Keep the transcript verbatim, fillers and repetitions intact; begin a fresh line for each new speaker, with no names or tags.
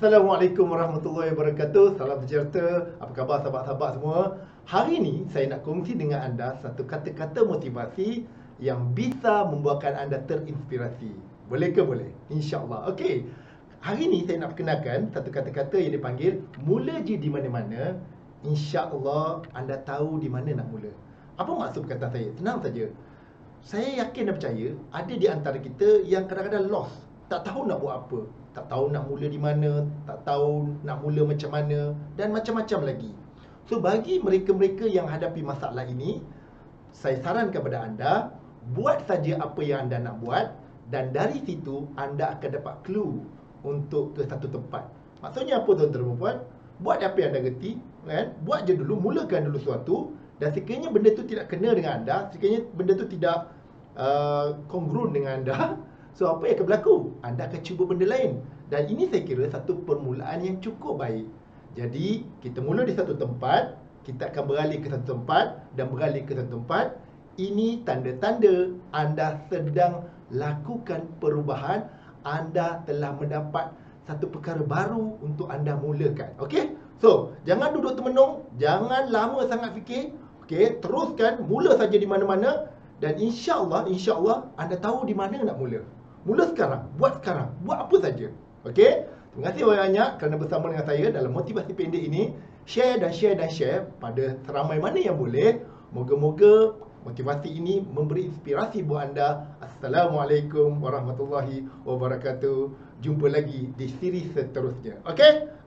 Assalamualaikum warahmatullahi wabarakatuh. Salam sejahtera. Apa khabar sahabat-sahabat semua? Hari ini saya nak kongsi dengan anda satu kata-kata motivasi yang bisa membuatkan anda terinspirasi. Boleh ke boleh? InsyaAllah. Okey. Hari ini saya nak perkenalkan satu kata-kata yang dipanggil mula je di mana-mana. InsyaAllah anda tahu di mana nak mula. Apa maksud perkataan saya? Senang saja. Saya yakin dan percaya ada di antara kita yang kadang-kadang lost, tak tahu nak buat apa, tak tahu nak mula di mana, tak tahu nak mula macam mana, dan macam-macam lagi. So bagi mereka-mereka yang hadapi masalah ini, saya sarankan kepada anda, buat saja apa yang anda nak buat, dan dari situ anda akan dapat clue untuk ke satu tempat. Maksudnya apa tuan-tuan dan puan? Buat apa yang anda gerti, kan? Buat je dulu, mulakan dulu sesuatu. Dan sekiranya benda tu tidak kena dengan anda, sekiranya benda tu tidak uh, kongruent dengan anda, so apa yang akan berlaku? Anda akan cuba benda lain. Dan ini saya kira satu permulaan yang cukup baik. Jadi kita mula di satu tempat, kita akan beralih ke satu tempat, dan beralih ke satu tempat. Ini tanda-tanda anda sedang lakukan perubahan. Anda telah mendapat satu perkara baru untuk anda mulakan. Okey? So, jangan duduk termenung, jangan lama sangat fikir. Okey, teruskan, mula saja di mana-mana, dan insya-Allah, insya-Allah anda tahu di mana nak mula. Mula sekarang, buat sekarang, buat apa saja. Okey? Terima kasih banyak kerana bersama dengan saya dalam motivasi pendek ini. Share dan share dan share pada seramai mana yang boleh. Moga-moga motivasi ini memberi inspirasi buat anda. Assalamualaikum warahmatullahi wabarakatuh. Jumpa lagi di siri seterusnya. Okey?